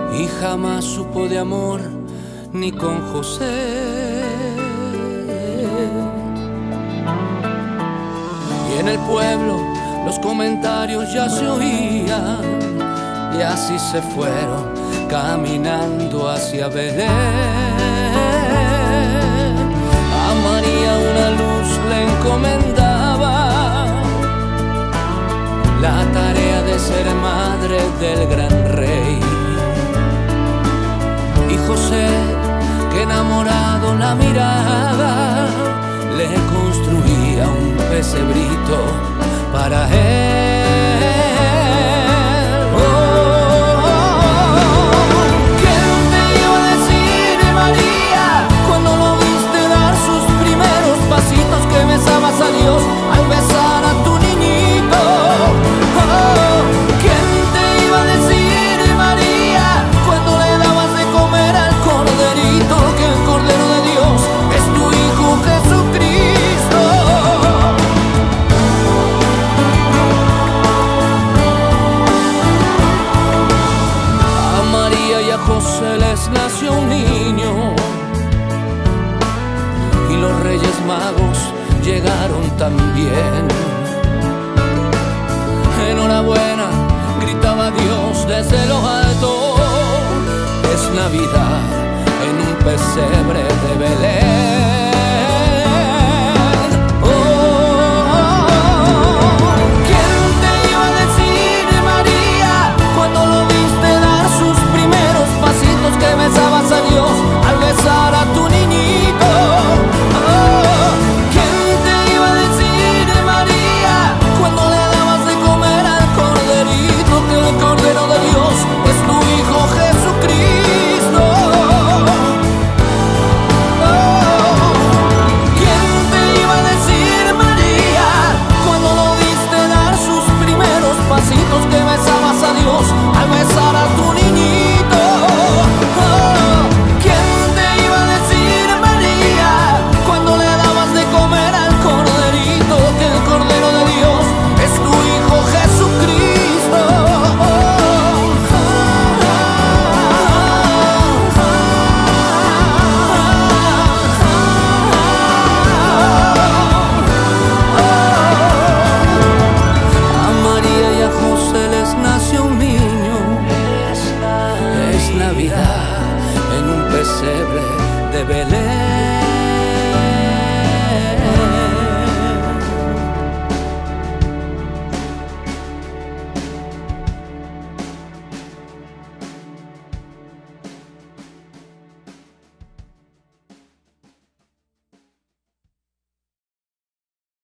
y jamás supo de amor ni con José. Y en el pueblo los comentarios ya se oían, y así se fueron caminando hacia Belén. A María una luz le encomendaba, la tarea de ser madre del gran rey. Y José, que enamorado la miraba, le construía un pesebrito para él. ¿Quién te iba a decir, María, cuando lo viste dar sus primeros pasitos, que besabas a Dios al besar a tu niñito? ¿Quién te iba a decir, María, cuando le dabas de comer al corderito, que el Cordero de Dios es tu Hijo Jesucristo? A María y a José les nació un niño, y los Reyes Magos llegaron también. Enhorabuena, gritaba Dios desde lo alto, es Navidad en un pesebre de Belén. ¿Quién te iba a decir, María, cuando lo viste dar sus primeros pasitos, que besabas a Dios al besar a tu niñito? ¿Quién te iba a decir, María, cuando le dabas de comer al corderito, que el Cordero de Dios es tu Hijo Jesucristo? ¿Quién te iba a decir, María, cuando lo viste dar sus primeros pasitos, que besabas a Dios al besar a tu niñito? ¿Quién te iba a decir, María, cuando le dabas de comer al corderito, que el Cordero de Dios es tu Hijo Jesucristo? A María y a José les nació un niño, es Navidad en un pesebre de Belén.